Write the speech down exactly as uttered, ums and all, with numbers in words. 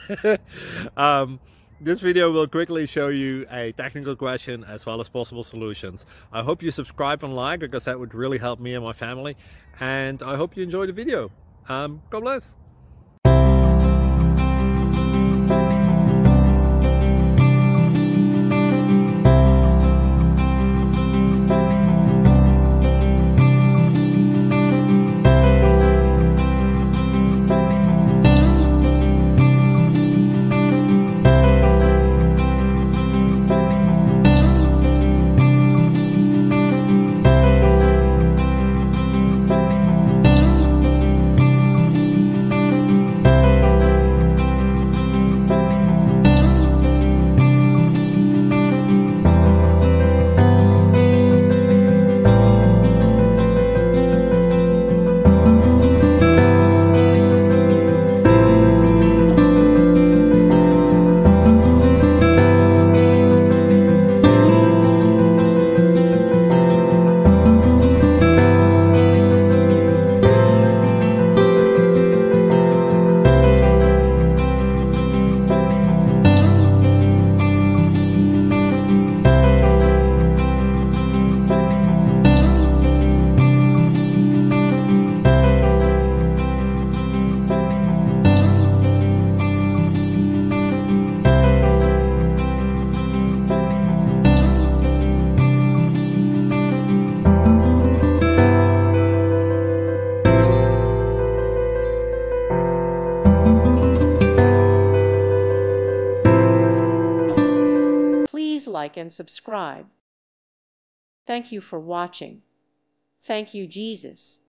um, this video will quickly show you a technical question as well as possible solutions. I hope you subscribe and like, because that would really help me and my family. And I hope you enjoy the video. Um, God bless. Please like and subscribe. Thank you for watching. Thank you, Jesus.